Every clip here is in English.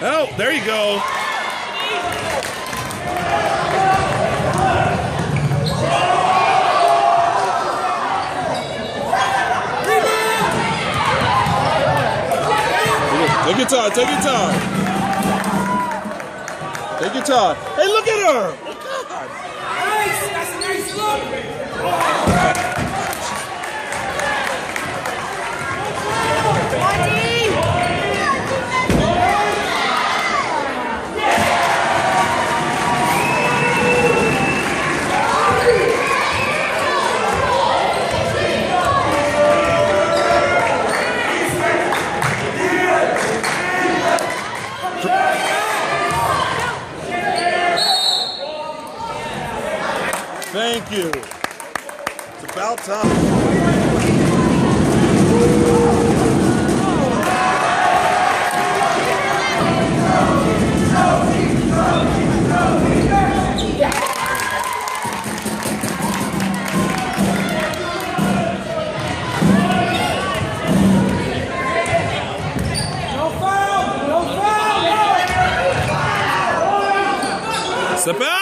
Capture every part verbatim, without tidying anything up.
Oh, there you go. Take your time, take your time. Take your time. Hey, look at her! Oh, God. Nice! That's a nice look! Thank you. It's about time. No foul! No foul! Step out!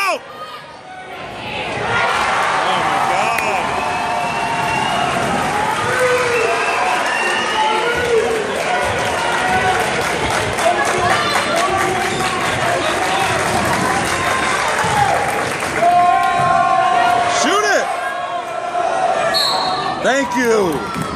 Thank you.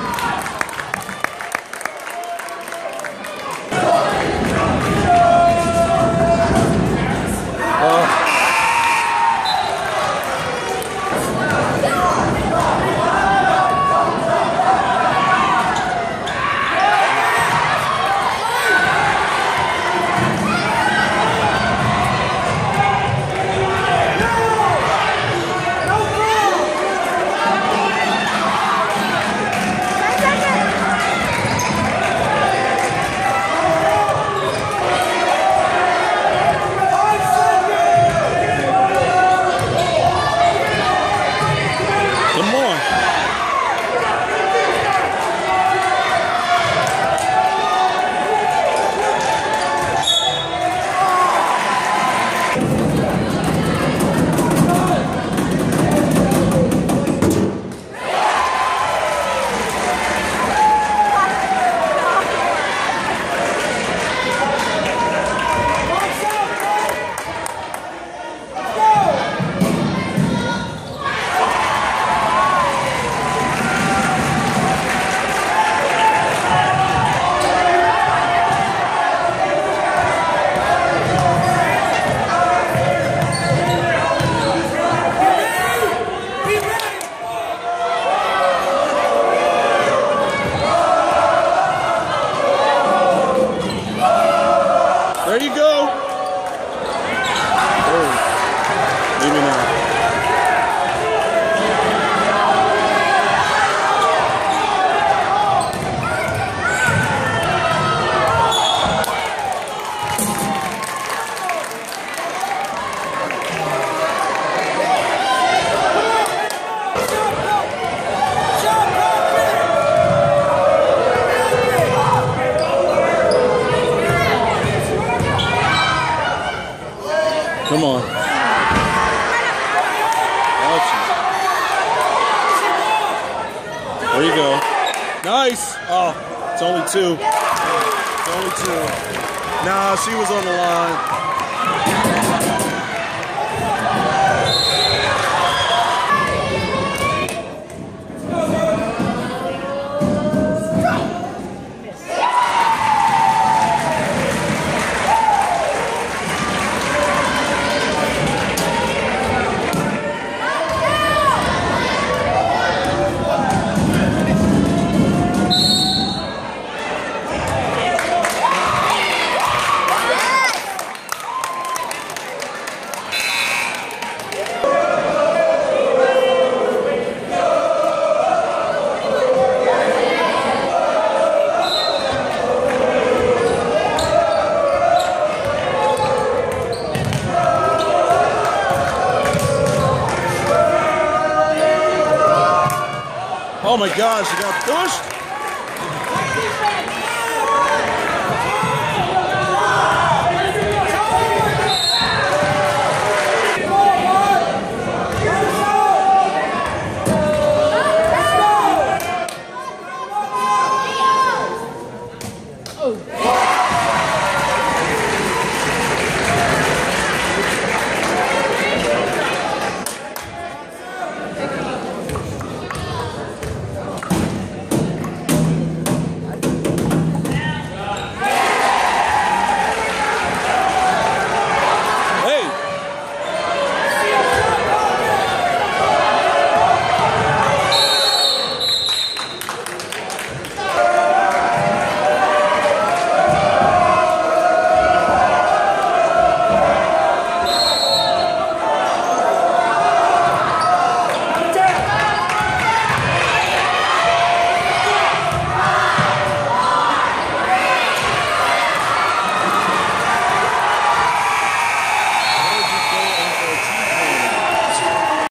There you go. Oh, maybe not. Come on. Gotcha. There you go. Nice. Oh, it's only two. It's only two. Nah, she was on the line. Oh my gosh, you got pushed?